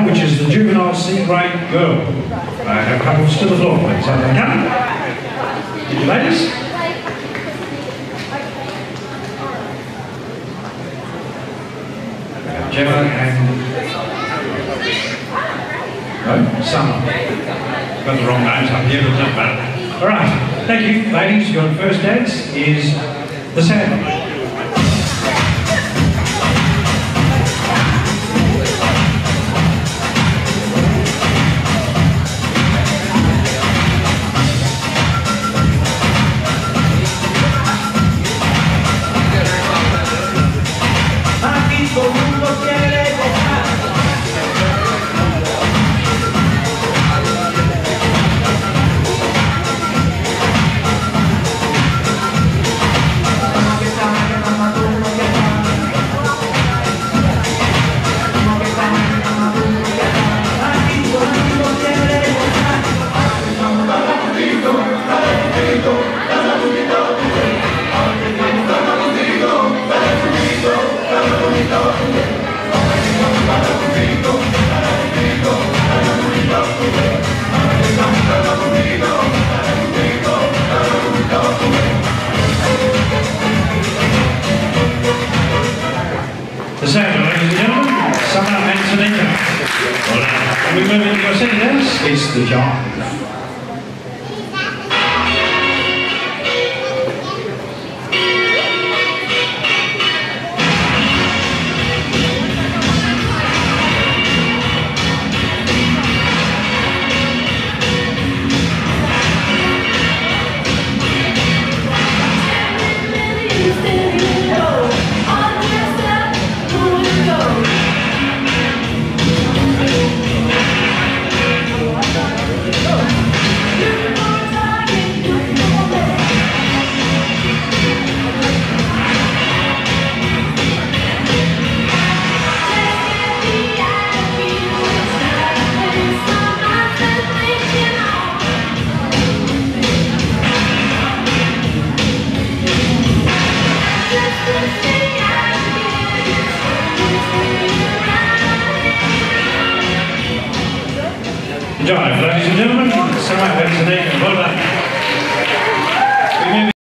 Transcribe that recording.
which is the Juvenile C-grade girl. I have couples to the floor, please. Have they come? Ladies? Gemma and... No? Summer. Got the wrong names up here, but not bad. Alright, thank you, ladies. Your first dance is the Sandman. The second, ladies and gentlemen, Summer and Tanika. Well, now, we move into your second dance, it's the Jive. Jive, ladies and gentlemen, Summer and Tanika, well done.